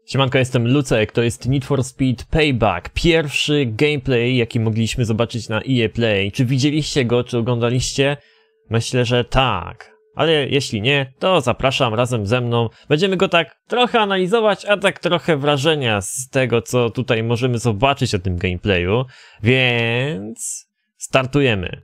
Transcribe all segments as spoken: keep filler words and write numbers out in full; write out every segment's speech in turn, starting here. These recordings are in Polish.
Siemanko, jestem Lucek, to jest Need for Speed Payback, pierwszy gameplay, jaki mogliśmy zobaczyć na E A Play. Czy widzieliście go, czy oglądaliście? Myślę, że tak. Ale jeśli nie, to zapraszam razem ze mną. Będziemy go tak trochę analizować, a tak trochę wrażenia z tego, co tutaj możemy zobaczyć o tym gameplayu. Więc startujemy.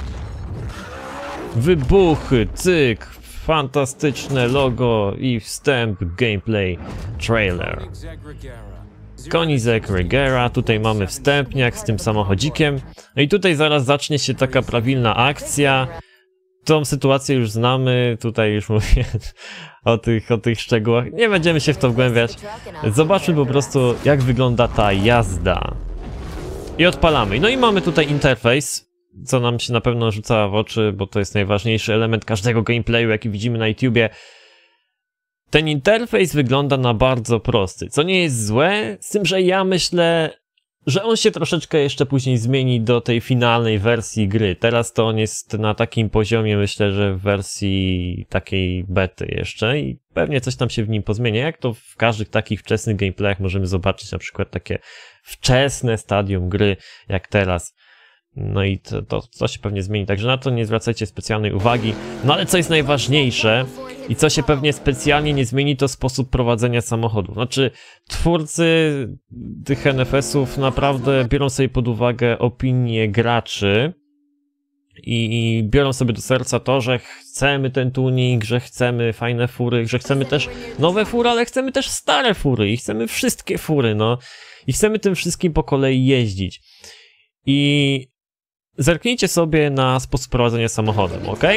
Wybuchy, cyk, fantastyczne logo i wstęp, gameplay, trailer. Koenigsegg Regera, tutaj mamy wstępniak z tym samochodzikiem. No i tutaj zaraz zacznie się taka prawilna akcja. Tą sytuację już znamy, tutaj już mówię o tych, o tych szczegółach. Nie będziemy się w to wgłębiać. Zobaczmy po prostu, jak wygląda ta jazda. I odpalamy. No i mamy tutaj interfejs, co nam się na pewno rzuca w oczy, bo to jest najważniejszy element każdego gameplayu, jaki widzimy na YouTubie. Ten interfejs wygląda na bardzo prosty, co nie jest złe, z tym, że ja myślę, że on się troszeczkę jeszcze później zmieni do tej finalnej wersji gry. Teraz to on jest na takim poziomie, myślę, że w wersji takiej bety jeszcze i pewnie coś tam się w nim pozmienia, jak to w każdych takich wczesnych gameplayach możemy zobaczyć na przykład takie wczesne stadium gry, jak teraz. No i to, to, to się pewnie zmieni, także na to nie zwracajcie specjalnej uwagi. No ale co jest najważniejsze i co się pewnie specjalnie nie zmieni, to sposób prowadzenia samochodu. Znaczy, twórcy tych N F S-ów naprawdę biorą sobie pod uwagę opinie graczy i, i biorą sobie do serca to, że chcemy ten tuning, że chcemy fajne fury, że chcemy też nowe fury, ale chcemy też stare fury i chcemy wszystkie fury, no. I chcemy tym wszystkim po kolei jeździć. I zerknijcie sobie na sposób prowadzenia samochodem, ok?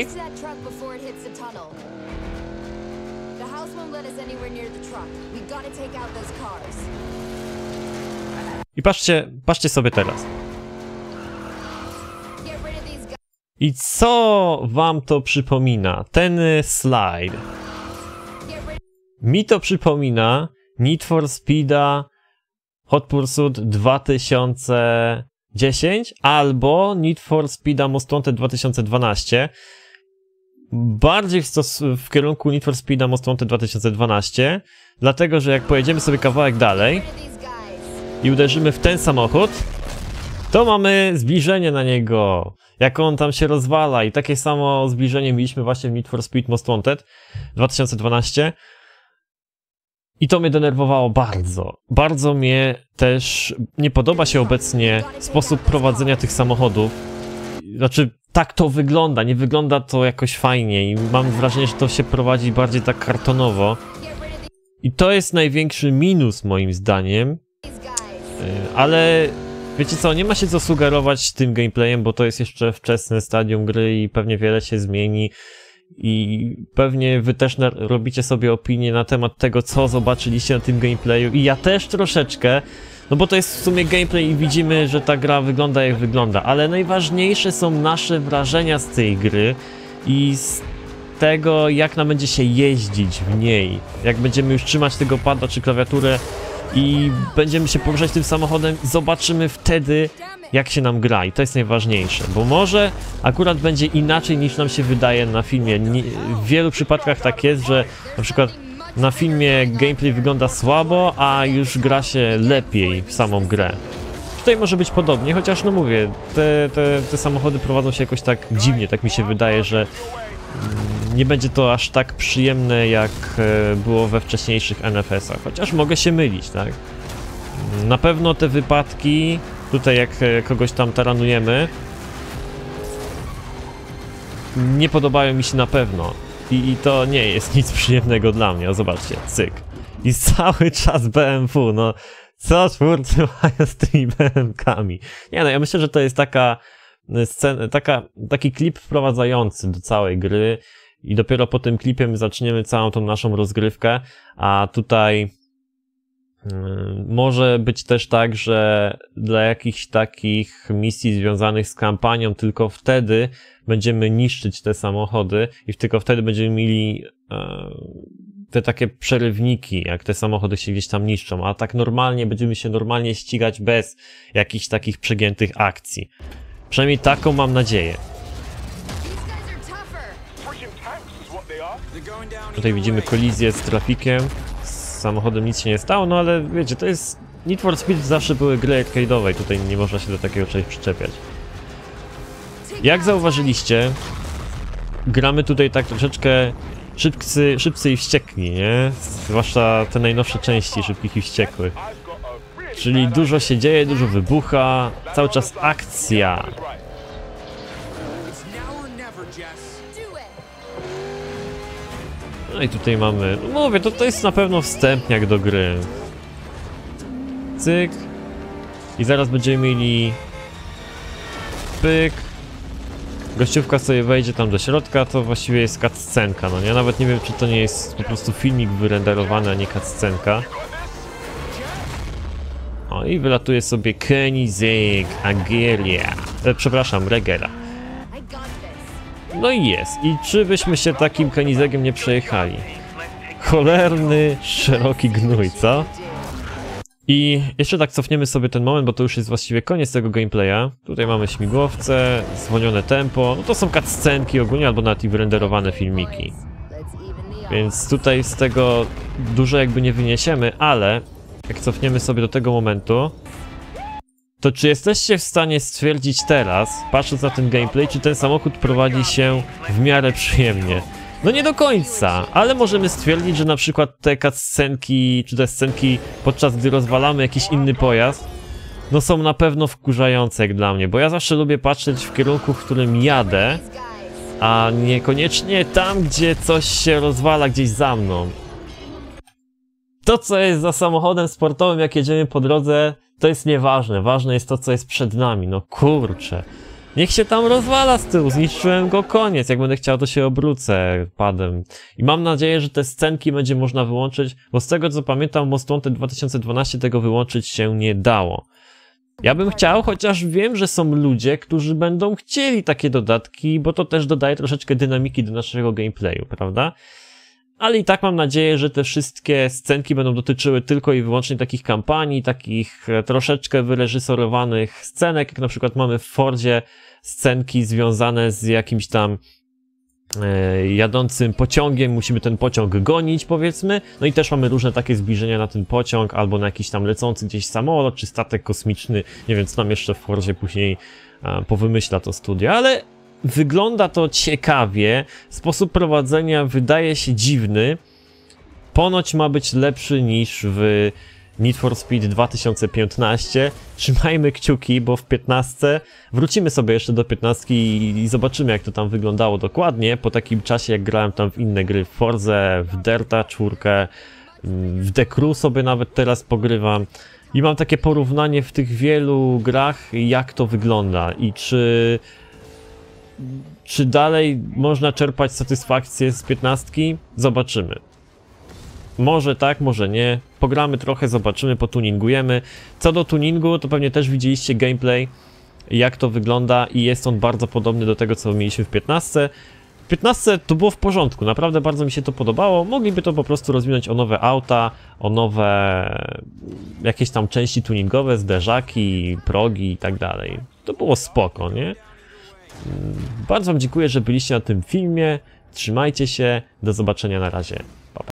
I patrzcie, patrzcie sobie teraz. I co wam to przypomina? Ten slajd. Mi to przypomina Need for Speeda Hot Pursuit dwa tysiące dziesięć albo Need for Speeda Most Wanted dwa tysiące dwanaście. Bardziej w, w kierunku Need for Speeda Most Wanted dwa tysiące dwanaście, dlatego że jak pojedziemy sobie kawałek dalej i uderzymy w ten samochód, to mamy zbliżenie na niego, jak on tam się rozwala, i takie samo zbliżenie mieliśmy właśnie w Need for Speed Most Wanted dwa tysiące dwanaście. I to mnie denerwowało bardzo. Bardzo mnie też nie podoba się obecnie sposób prowadzenia tych samochodów. Znaczy, tak to wygląda, nie wygląda to jakoś fajnie i mam wrażenie, że to się prowadzi bardziej tak kartonowo. I to jest największy minus moim zdaniem. Ale wiecie co, nie ma się co sugerować tym gameplayem, bo to jest jeszcze wczesne stadium gry i pewnie wiele się zmieni. I pewnie wy też robicie sobie opinię na temat tego, co zobaczyliście na tym gameplayu. I ja też troszeczkę, no bo to jest w sumie gameplay i widzimy, że ta gra wygląda jak wygląda. Ale najważniejsze są nasze wrażenia z tej gry i z tego, jak nam będzie się jeździć w niej. Jak będziemy już trzymać tego pada czy klawiaturę i będziemy się poruszać tym samochodem, zobaczymy wtedy, jak się nam gra, i to jest najważniejsze, bo może akurat będzie inaczej niż nam się wydaje na filmie. W wielu przypadkach tak jest, że na przykład na filmie gameplay wygląda słabo, a już gra się lepiej w samą grę. Tutaj może być podobnie, chociaż no mówię, te, te, te samochody prowadzą się jakoś tak dziwnie, tak mi się wydaje, że nie będzie to aż tak przyjemne, jak było we wcześniejszych N F S-ach, chociaż mogę się mylić, tak? Na pewno te wypadki, tutaj jak kogoś tam taranujemy, nie podobają mi się na pewno. I, i to nie jest nic przyjemnego dla mnie. O, zobaczcie, cyk. I cały czas B M W, no co twórcy mają z tymi B M kami? Nie no, ja myślę, że to jest taka scena, taka, taki klip wprowadzający do całej gry i dopiero po tym klipie my zaczniemy całą tą naszą rozgrywkę, a tutaj może być też tak, że dla jakichś takich misji związanych z kampanią tylko wtedy będziemy niszczyć te samochody i tylko wtedy będziemy mieli e, te takie przerywniki, jak te samochody się gdzieś tam niszczą, a tak normalnie będziemy się normalnie ścigać bez jakichś takich przegiętych akcji. Przynajmniej taką mam nadzieję. Tutaj widzimy kolizję z trafikiem, z samochodem nic się nie stało, no ale wiecie, to jest... Need for Speed zawsze były gry arcade'owe i tutaj nie można się do takiego czegoś przyczepiać. Jak zauważyliście, gramy tutaj tak troszeczkę szybcy, szybcy i wściekli, nie? Zwłaszcza te najnowsze części Szybkich i Wściekłych. Czyli dużo się dzieje, dużo wybucha, cały czas akcja. No i tutaj mamy, no mówię, to, to jest na pewno wstępniak do gry. Cyk. I zaraz będziemy mieli... Pyk. Gościówka sobie wejdzie tam do środka, to właściwie jest cutscenka, no nie? Nawet nie wiem, czy to nie jest po prostu filmik wyrenderowany, a nie cutscenka. O, i wylatuje sobie Koenigsegg Agera. E, przepraszam, Regera. No i jest. I czy byśmy się takim Koenigseggiem nie przejechali? Cholerny, szeroki gnój, co? I jeszcze tak cofniemy sobie ten moment, bo to już jest właściwie koniec tego gameplaya. Tutaj mamy śmigłowce, zwolnione tempo, no to są cutscenki ogólnie, albo nawet i wyrenderowane filmiki. Więc tutaj z tego dużo jakby nie wyniesiemy, ale jak cofniemy sobie do tego momentu, to czy jesteście w stanie stwierdzić teraz, patrząc na ten gameplay, czy ten samochód prowadzi się w miarę przyjemnie? No nie do końca, ale możemy stwierdzić, że na przykład te cutscenki, czy te scenki, podczas gdy rozwalamy jakiś inny pojazd, no są na pewno wkurzające jak dla mnie, bo ja zawsze lubię patrzeć w kierunku, w którym jadę, a niekoniecznie tam, gdzie coś się rozwala gdzieś za mną. To, co jest za samochodem sportowym, jak jedziemy po drodze, to jest nieważne. Ważne jest to, co jest przed nami. No kurczę. Niech się tam rozwala z tyłu. Zniszczyłem go, koniec. Jak będę chciał, to się obrócę padem. I mam nadzieję, że te scenki będzie można wyłączyć, bo z tego, co pamiętam, Most Wanted dwa tysiące dwanaście tego wyłączyć się nie dało. Ja bym chciał, chociaż wiem, że są ludzie, którzy będą chcieli takie dodatki, bo to też dodaje troszeczkę dynamiki do naszego gameplayu, prawda? Ale i tak mam nadzieję, że te wszystkie scenki będą dotyczyły tylko i wyłącznie takich kampanii, takich troszeczkę wyreżyserowanych scenek, jak na przykład mamy w Fordzie scenki związane z jakimś tam e, jadącym pociągiem, musimy ten pociąg gonić, powiedzmy, no i też mamy różne takie zbliżenia na ten pociąg, albo na jakiś tam lecący gdzieś samolot, czy statek kosmiczny, nie wiem, co tam jeszcze w Fordzie później e, powymyśla to studio, ale wygląda to ciekawie, sposób prowadzenia wydaje się dziwny, ponoć ma być lepszy niż w Need for Speed dwa tysiące piętnaście. Trzymajmy kciuki, bo w piętnastce wrócimy sobie jeszcze do piętnastki i, i zobaczymy, jak to tam wyglądało dokładnie, po takim czasie, jak grałem tam w inne gry, w Forzę, w Dirta czwórkę, w The Crew sobie nawet teraz pogrywam. I mam takie porównanie w tych wielu grach, jak to wygląda i czy... Czy dalej można czerpać satysfakcję z piętnastki? Zobaczymy. Może tak, może nie. Pogramy trochę, zobaczymy, potuningujemy. Co do tuningu, to pewnie też widzieliście gameplay, jak to wygląda i jest on bardzo podobny do tego, co mieliśmy w piętnastce. W piętnastce to było w porządku, naprawdę bardzo mi się to podobało. Mogliby to po prostu rozwinąć o nowe auta, o nowe jakieś tam części tuningowe, zderzaki, progi i tak dalej. To było spoko, nie? Bardzo wam dziękuję, że byliście na tym filmie. Trzymajcie się, do zobaczenia, na razie.